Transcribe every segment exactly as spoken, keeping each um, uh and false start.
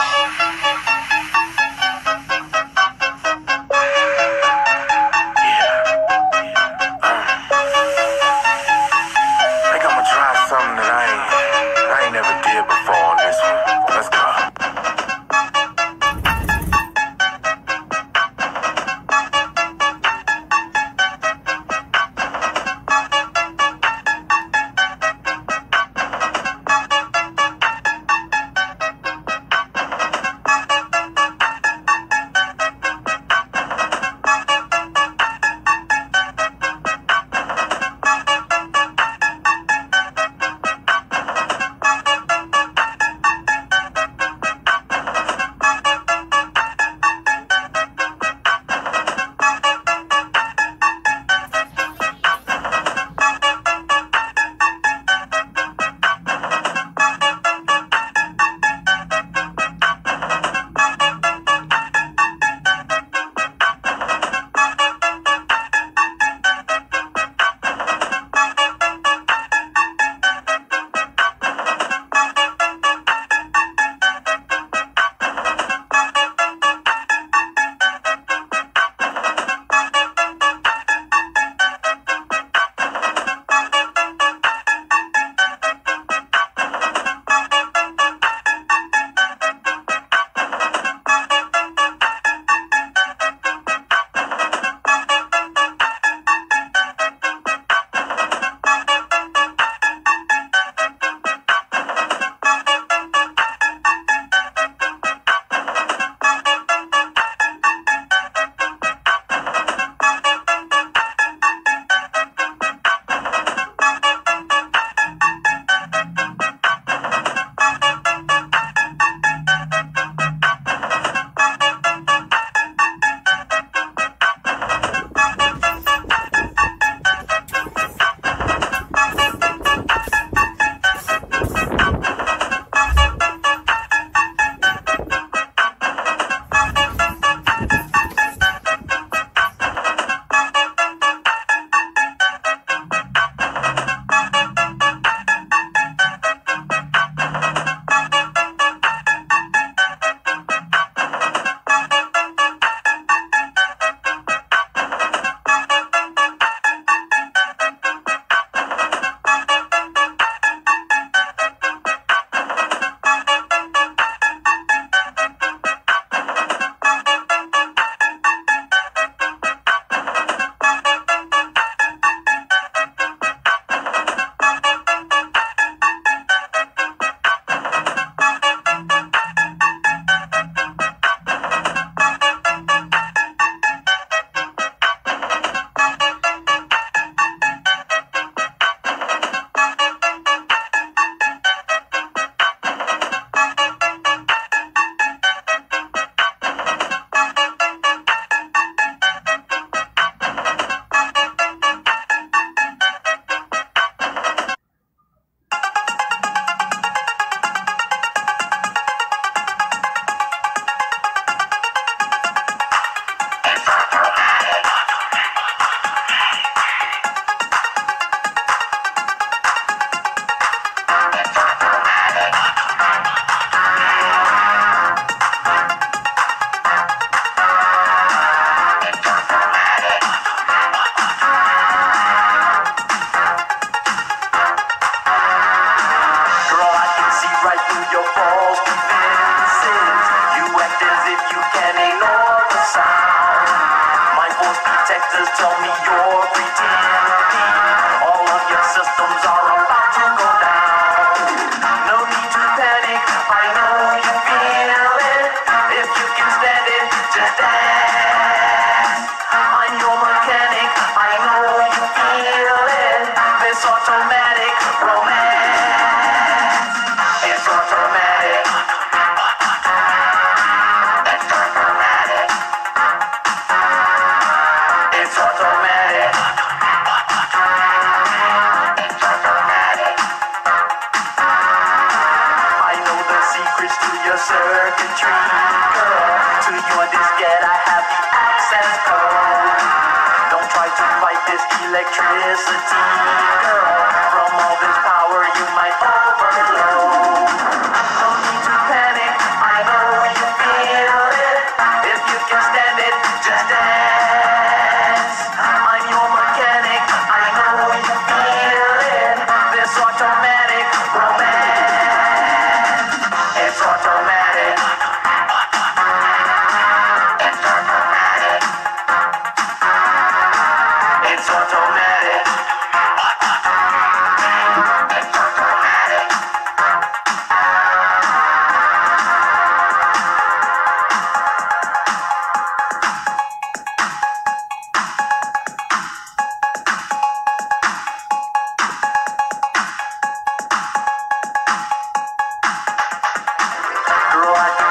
electricity, girl. From all this power you might overload. No need to panic, I know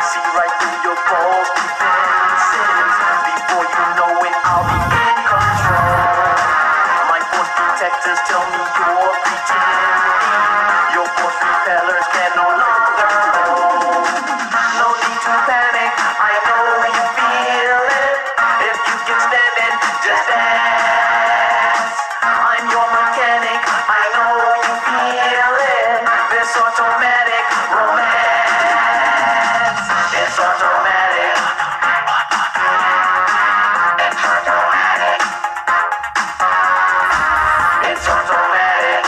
See right through your false defenses. Before you know it, I'll be in control. My force protectors tell me you're pretending. Your force repellers can no longer hold. No need to panic, I know you feel it. If you can stand it, just dance. I'm your mechanic, I know you feel it. This automatic romance. It's automatic. It's automatic. It's automatic.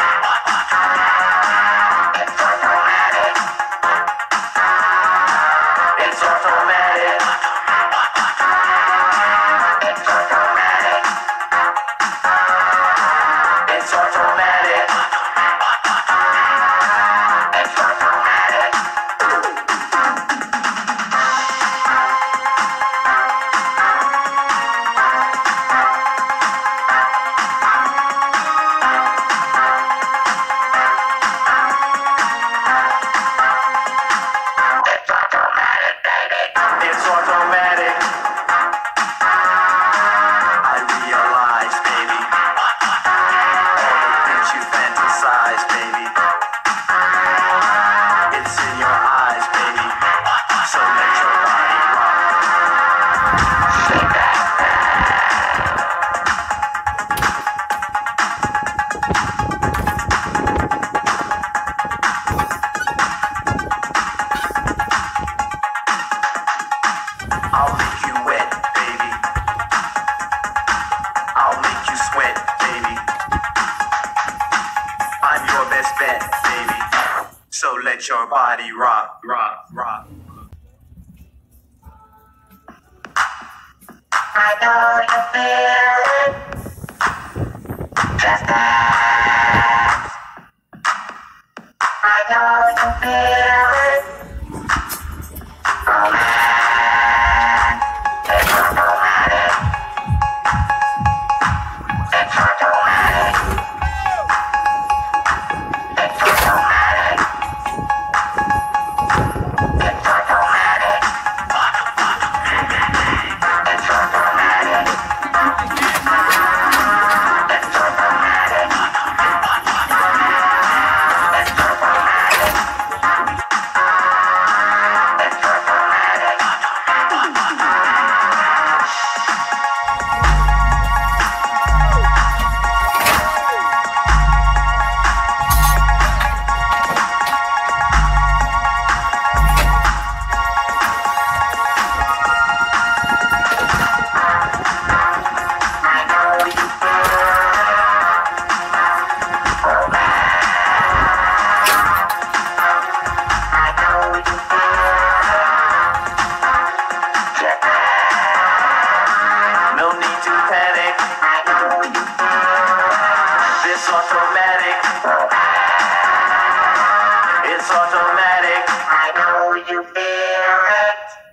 It's automatic. It's automatic. It's automatic. It's automatic. It's automatic. It's automatic. I realize, baby, all the things you fantasize, baby. It's in your eyes, baby. So let your body rock. Shake that. I'll make you wet, baby. I'll make you sweat, baby. I'm your best bet, baby. So let your body rock, rock, rock. I know you feel it. Just dance. I know you feel it. Romance. It's automatic. It's automatic. It's automatic. It's automatic. It's automatic. It's automatic. It's automatic. It's automatic. I know you feel romance. I know you feel jet lag. No need to panic. I know you feel this automatic. It's automatic. I know you feel it.